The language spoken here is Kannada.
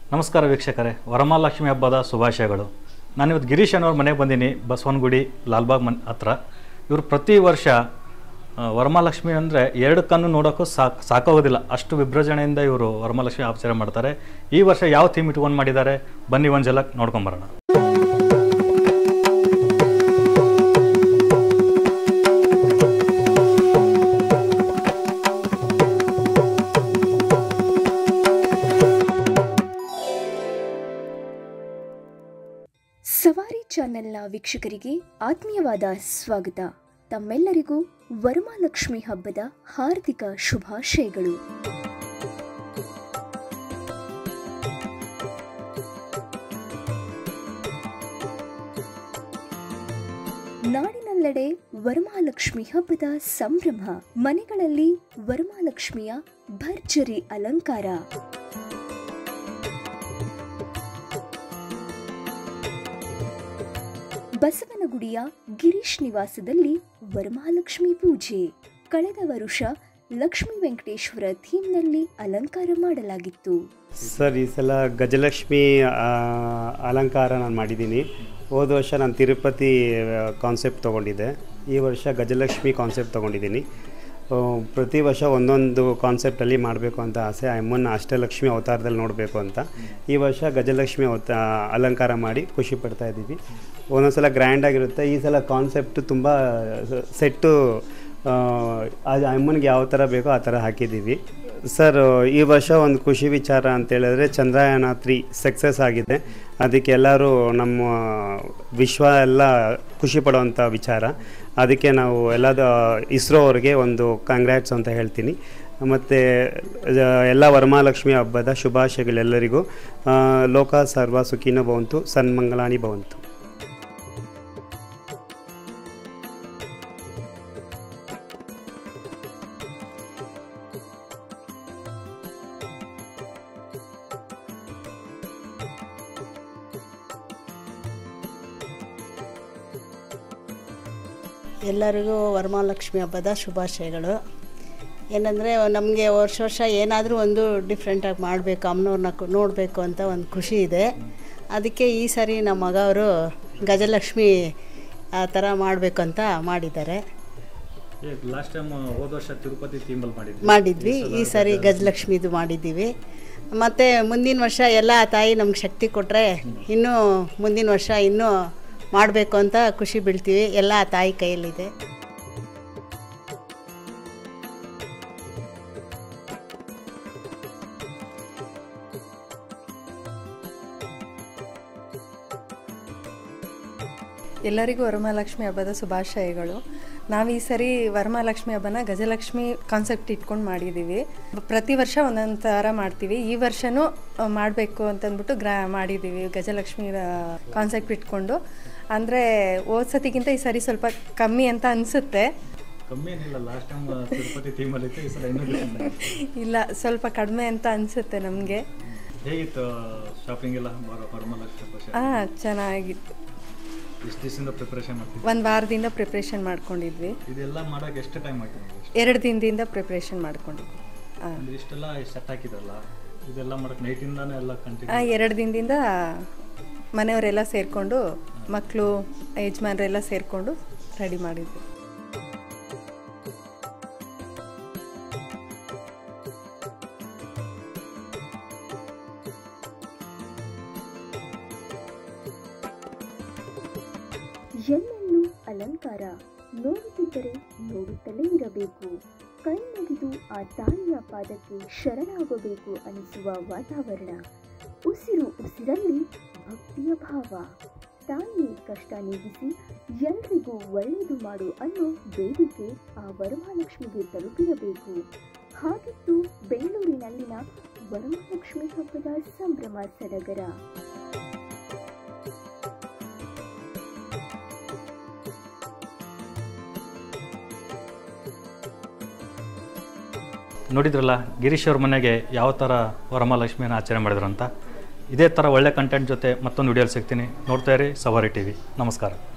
ನಮಸ್ಕಾರ ವೀಕ್ಷಕರೇ, ವರಮಹಾಲಕ್ಷ್ಮಿ ಹಬ್ಬದ ಶುಭಾಶಯಗಳು. ನಾನಿವತ್ತು ಗಿರೀಶ್ ಅನ್ನೋರ ಮನೆಗೆ ಬಂದೀನಿ, ಬಸವನಗುಡಿ ಲಾಲ್ಬಾಗ್ ಹತ್ರ. ಇವರು ಪ್ರತಿ ವರ್ಷ ವರಮಹಾಲಕ್ಷ್ಮಿ ಅಂದರೆ ಎರಡು ಕಣ್ಣು ನೋಡೋಕ್ಕೂ ಸಾಕಾಗೋದಿಲ್ಲ, ಅಷ್ಟು ವಿಭ್ರಜಣೆಯಿಂದ ಇವರು ವರಮಹಾಲಕ್ಷ್ಮಿ ಆಚರಣೆ ಮಾಡ್ತಾರೆ. ಈ ವರ್ಷ ಯಾವ ಥೀಮ್ ಇಟ್ಕೊಂಡು ಮಾಡಿದ್ದಾರೆ ಬನ್ನಿ ಒಂದು ಜಲ ನೋಡ್ಕೊಂಬರೋಣ. ಸವಾರಿ ಚಾನೆಲ್ನ ವೀಕ್ಷಕರಿಗೆ ಆತ್ಮೀಯವಾದ ಸ್ವಾಗತ. ತಮ್ಮೆಲ್ಲರಿಗೂ ವರಮಹಾಲಕ್ಷ್ಮಿ ಹಬ್ಬದ ಹಾರ್ದಿಕ ಶುಭಾಶಯಗಳು. ನಾಡಿನೆಲ್ಲೆಡೆ ವರಮಹಾಲಕ್ಷ್ಮಿ ಹಬ್ಬದ ಸಂಭ್ರಮ. ಮನೆಗಳಲ್ಲಿ ವರಮಹಾಲಕ್ಷ್ಮಿಯ ಭರ್ಜರಿ ಅಲಂಕಾರ. ಬಸವನಗುಡಿಯ ಗಿರೀಶ್ ನಿವಾಸದಲ್ಲಿ ವರಮಹಾಲಕ್ಷ್ಮಿ ಪೂಜೆ. ಕಳೆದ ವರ್ಷ ಲಕ್ಷ್ಮೀ ವೆಂಕಟೇಶ್ವರ ಥೀಮ್ನಲ್ಲಿ ಅಲಂಕಾರ ಮಾಡಲಾಗಿತ್ತು. ಸರ್, ಈ ಸಲ ಗಜಲಕ್ಷ್ಮಿ ಅಲಂಕಾರ ನಾನು ಮಾಡಿದ್ದೀನಿ. ಹೋದ ವರ್ಷ ನಾನು ತಿರುಪತಿ ಕಾನ್ಸೆಪ್ಟ್ ತೊಗೊಂಡಿದ್ದೆ. ಈ ವರ್ಷ ಗಜಲಕ್ಷ್ಮಿ ಕಾನ್ಸೆಪ್ಟ್ ತೊಗೊಂಡಿದ್ದೀನಿ. ಪ್ರತಿ ವರ್ಷ ಒಂದೊಂದು ಕಾನ್ಸೆಪ್ಟಲ್ಲಿ ಮಾಡಬೇಕು ಅಂತ ಆಸೆ. ಅಮ್ಮನ ಅಷ್ಟಲಕ್ಷ್ಮಿ ಅವತಾರದಲ್ಲಿ ನೋಡಬೇಕು ಅಂತ ಈ ವರ್ಷ ಗಜಲಕ್ಷ್ಮಿ ಅಲಂಕಾರ ಮಾಡಿ ಖುಷಿ ಪಡ್ತಾ ಇದ್ದೀವಿ. ಒಂದೊಂದು ಸಲ ಗ್ರ್ಯಾಂಡಾಗಿರುತ್ತೆ. ಈ ಸಲ ಕಾನ್ಸೆಪ್ಟು ತುಂಬ ಸೆಟ್ಟು ಅಮ್ಮನಿಗೆ ಯಾವ ಥರ ಬೇಕೋ ಆ ಥರ ಹಾಕಿದ್ದೀವಿ. ಸರ್, ಈ ವರ್ಷ ಒಂದು ಖುಷಿ ವಿಚಾರ ಅಂತೇಳಿದ್ರೆ ಚಂದ್ರಯಾನ 3 ಸಕ್ಸಸ್ ಆಗಿದೆ. ಅದಕ್ಕೆ ಎಲ್ಲರೂ ನಮ್ಮ ವಿಶ್ವ ಎಲ್ಲ ಖುಷಿ ಪಡುವಂಥ ವಿಚಾರ. ಅದಕ್ಕೆ ನಾವು ಇಸ್ರೋ ಅವ್ರಿಗೆ ಒಂದು ಕಂಗ್ರ್ಯಾಟ್ಸ್ ಅಂತ ಹೇಳ್ತೀನಿ. ಮತ್ತು ಎಲ್ಲ ವರಮಹಾಲಕ್ಷ್ಮಿ ಹಬ್ಬದ ಶುಭಾಶಯಗಳೆಲ್ಲರಿಗೂ. ಲೋಕ ಸರ್ವ ಸುಖಿನೋ ಭವಂತು, ಸನ್ಮಂಗಲಾನಿ ಭವಂತು. ಎಲ್ಲರಿಗೂ ವರಮಹಾಲಕ್ಷ್ಮಿ ಹಬ್ಬದ ಶುಭಾಶಯಗಳು. ಏನಂದರೆ ನಮಗೆ ವರ್ಷ ಏನಾದರೂ ಒಂದು ಡಿಫ್ರೆಂಟಾಗಿ ಮಾಡಬೇಕು, ಅಮ್ಮನವ್ರನ್ನ ನೋಡಬೇಕು ಅಂತ ಒಂದು ಖುಷಿ ಇದೆ. ಅದಕ್ಕೆ ಈ ಸಾರಿ ನಮ್ಮ ಮಗ ಅವರು ಗಜಲಕ್ಷ್ಮಿ ಆ ಥರ ಮಾಡಬೇಕು ಅಂತ ಮಾಡಿದ್ದಾರೆ. ಲಾಸ್ಟ್ ಟೈಮ್ ಹೋದ ವರ್ಷ ತಿರುಪತಿ ಥೀಮಲ್ಲಿ ಮಾಡಿದ್ವಿ. ಈ ಸಾರಿ ಗಜಲಕ್ಷ್ಮಿದು ಮಾಡಿದ್ದೀವಿ. ಮತ್ತು ಮುಂದಿನ ವರ್ಷ ಎಲ್ಲ ತಾಯಿ ನಮ್ಗೆ ಶಕ್ತಿ ಕೊಟ್ಟರೆ ಇನ್ನೂ ಮುಂದಿನ ವರ್ಷ ಇನ್ನೂ ಮಾಡಬೇಕು ಅಂತ ಖುಷಿ ಬೀಳ್ತೀವಿ. ಎಲ್ಲ ತಾಯಿ ಕೈಯಲ್ಲಿದೆ. ಎಲ್ಲರಿಗೂ ವರಮಹಾಲಕ್ಷ್ಮಿ ಹಬ್ಬದ ಶುಭಾಶಯಗಳು. ನಾವು ಈ ಸರಿ ವರಮಹಾಲಕ್ಷ್ಮಿ ಹಬ್ಬನ ಗಜಲಕ್ಷ್ಮಿ ಕಾನ್ಸೆಪ್ಟ್ ಇಟ್ಕೊಂಡು ಮಾಡಿದ್ದೀವಿ. ಪ್ರತಿ ವರ್ಷ ಒಂದೊಂದು ಥರ ಮಾಡ್ತೀವಿ. ಈ ವರ್ಷವೂ ಮಾಡಬೇಕು ಅಂತಂದ್ಬಿಟ್ಟು ಮಾಡಿದ್ದೀವಿ ಗಜಲಕ್ಷ್ಮಿ ಕಾನ್ಸೆಪ್ಟ್ ಇಟ್ಕೊಂಡು. ಅಂದರೆ ಹೋದ ಸತಿಗಿಂತ ಈ ಸರಿ ಸ್ವಲ್ಪ ಕಮ್ಮಿ ಅಂತ ಅನಿಸುತ್ತೆ. ಇಲ್ಲ, ಸ್ವಲ್ಪ ಕಡಿಮೆ ಅಂತ ಅನಿಸುತ್ತೆ ನಮಗೆ. ಹಾಂ, ಚೆನ್ನಾಗಿತ್ತು. ಒಂದು ವಾರದಿಂದ ಪ್ರಿಪ್ರೇಷನ್ ಮಾಡ್ಕೊಂಡಿದ್ವಿ. 2 ದಿನದಿಂದ ಪ್ರಿಪ್ರೇಷನ್ ಮಾಡ್ಕೊಂಡಿದ್ವಿ. 2 ದಿನದಿಂದ ಮನೆಯವರೆಲ್ಲ ಸೇರಿಕೊಂಡು, ಮಕ್ಕಳು ಯಜಮಾನರೆಲ್ಲ ಸೇರಿಕೊಂಡು ರೆಡಿ ಮಾಡಿದ್ವಿ. ಎಲ್ಲೆಲ್ಲೂ ಅಲಂಕಾರ. ನೋಡುತ್ತಿದ್ದರೆ ನೋಡುತ್ತಲೇ ಇರಬೇಕು. ಕೈ ಮುಗಿದು ಆ ತಾಯಿಯ ಪಾದಕ್ಕೆ ಶರಣಾಗಬೇಕು ಅನಿಸುವ ವಾತಾವರಣ. ಉಸಿರಲ್ಲಿ ಭಕ್ತಿಯ ಭಾವ. ತಾಯಿಯೇ ಕಷ್ಟ ನೀಗಿಸಿ ಎಲ್ರಿಗೂ ಒಳ್ಳೆಯದು ಮಾಡು ಅನ್ನೋ ಬೇಡಿಕೆ ಆ ವರಮಹಾಲಕ್ಷ್ಮಿಗೆ ತಲುಪಿರಬೇಕು. ಹಾಗಿತ್ತು ಬೆಂಗಳೂರಿನಲ್ಲಿನ ವರಮಹಾಲಕ್ಷ್ಮಿ ಹಬ್ಬದ ಸಂಭ್ರಮ ಸಡಗರ. ನೋಡಿದ್ರಲ್ಲ ಗಿರೀಶ್ ಅವ್ರ ಮನೆಗೆ ಯಾವ ಥರ ವರಮಹಾಲಕ್ಷ್ಮಿಯನ್ನು ಆಚರಣೆ ಮಾಡಿದ್ರು ಅಂತ. ಇದೇ ಥರ ಒಳ್ಳೆ ಕಂಟೆಂಟ್ ಜೊತೆ ಮತ್ತೊಂದು ವಿಡಿಯೋಲಿ ಸಿಗ್ತೀನಿ. ನೋಡ್ತಾ ಇರಿ ಸವಾರಿ ಟಿವಿ. ನಮಸ್ಕಾರ.